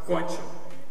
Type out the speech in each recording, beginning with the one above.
кончил.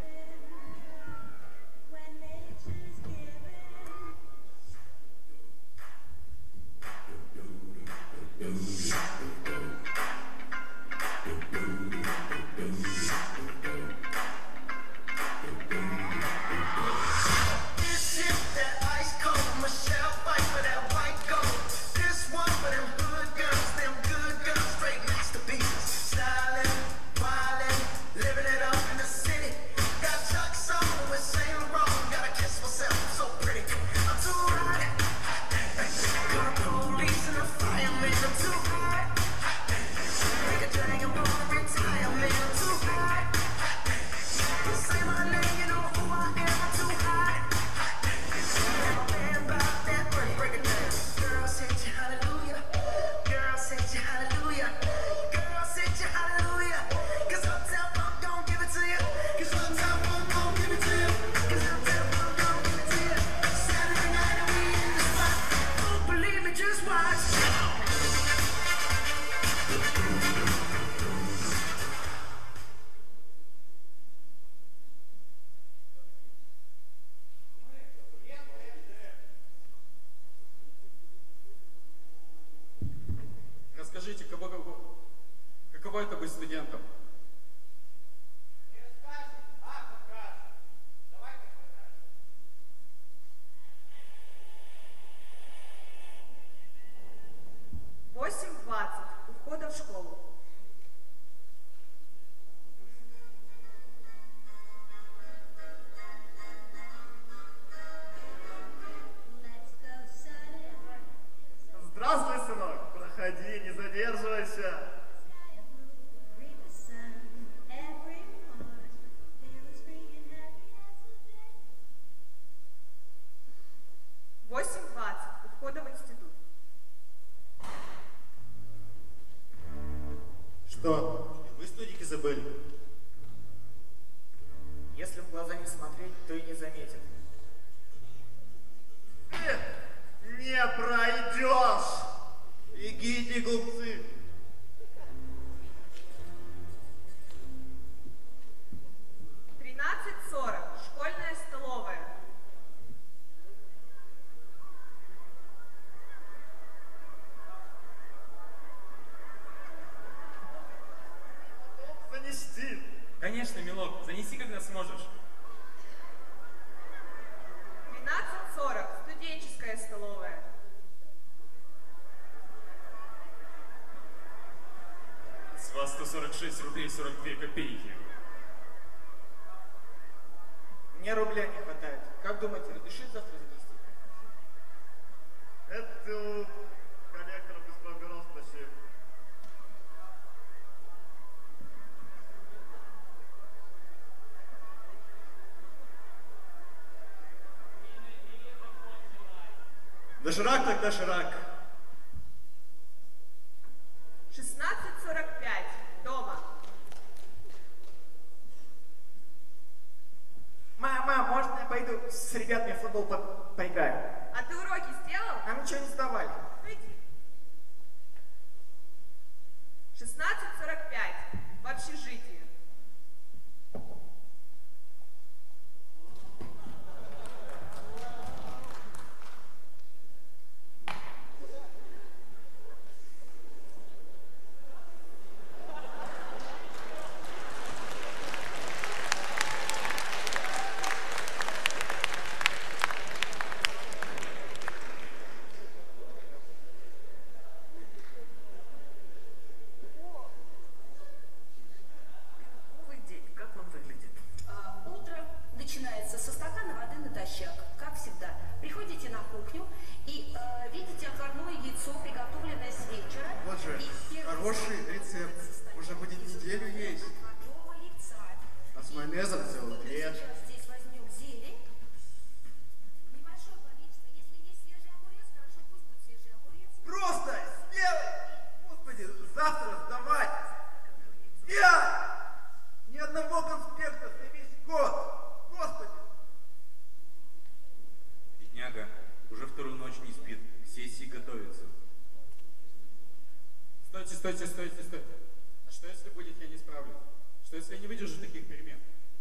Расскажите, каково это быть студентом? Не расскажешь, а покажешь. Давай покажешь. 8:20. У входа в школу. Здравствуй, сынок. Проходи, не задерживайся. 8:20. У входа в институт. Что? Вы студики забыли? Если в глаза не смотреть, то и не заметят. Не пройдешь! Бегите, глупцы! 13:40. Школьная столовая. Занести! Конечно, милок, занеси, когда сможешь. 12:40. Студенческая столовая. С вас 146 рублей 42 копейки. Мне рубля не хватает. Как думаете, разрешить завтра занести? Это у коллектора быстробюро спроси. Доширак так доширак. 16:45. Дома. Мама, можно я пойду с ребятами в футбол поиграю? А ты уроки сделал? Нам ничего не сдавали. Ну иди. 16:45. В общежитии. Новый день. Как он выглядит? Утро начинается со стакана воды натощак, как всегда. Приходите на кухню и видите отварное яйцо, приготовленное с вечера. Вот же, хороший рецепт. Можно будет неделю есть. Отварного яйца. А с майонезом целый лет. Сейчас здесь возьмем зелень. Небольшое количество. Если есть свежий огурец, хорошо, пусть будет свежий огурец. Просто сделай! Господи, завтра сдавать! Я! Ни одного конспекта за весь год! Господи! Бедняга, уже вторую ночь не спит, к сессии готовится. Стойте. А что если будет, я не справлюсь? Что если я не выдержу таких перемен?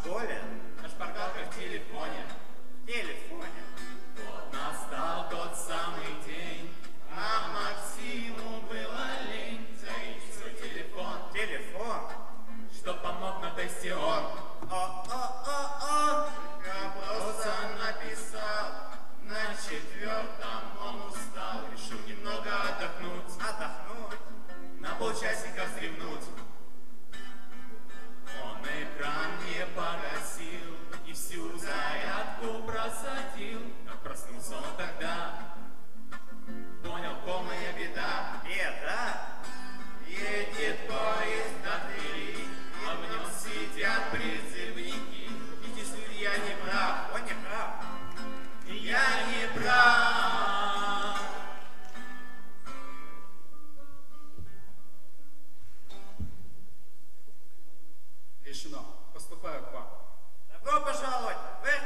школе? На шпаргалках в телефоне. В телефоне. Вот настал тот самый день, а Максиму было лень зарядить свой телефон. Телефон. Что помог на тесте он. О-о-о-о. Я просто написал, на 4-м он устал, решил немного отдохнуть, Отдохнуть. на полчасика вздремнуть. Он экран не погасил и всю зарядку просадил. Но проснулся он тогда, понял, полная беда. Беда. Едет поезд до Твери, а в нем сидят призывники. Видишь ли, я не прав, Он не прав. я не прав. Решено. Поступаю к вам. Добро пожаловать в